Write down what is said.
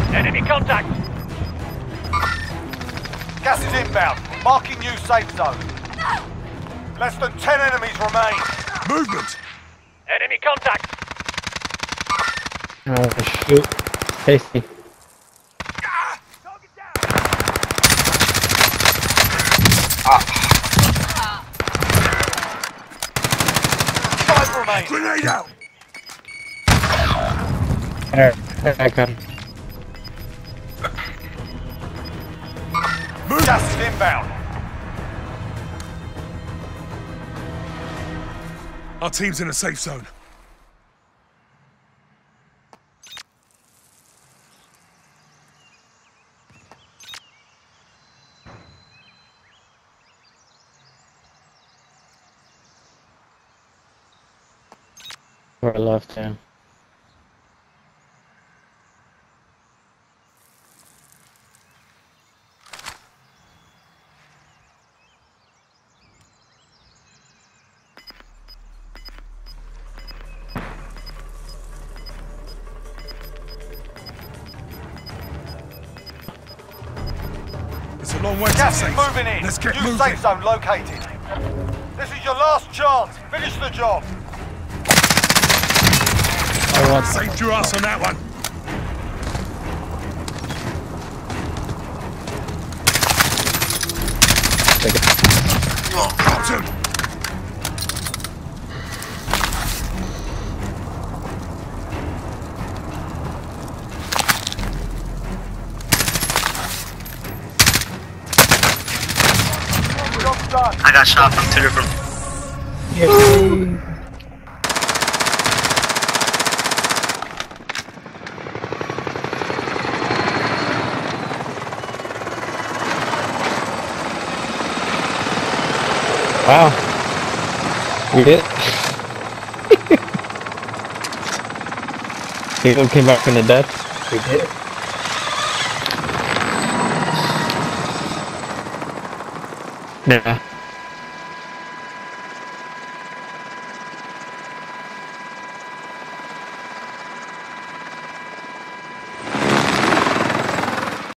Enemy contact! Gas is inbound. Marking new safe zone. Less than 10 enemies remain. Movement! Enemy contact! Oh, shoot. Tasty. Five remain. Grenade out! There, I got him. Gas is inbound. Our team's in a safe zone. Where I left him. It's a long way to Gas safe. is moving in. Let's get New moving. safe zone located. This is your last chance. Finish the job. I want Saved your ass on that one. Captain! Job's done. I got shot from 2 different. Wow. We did. People came back from the dead. We did. Yeah.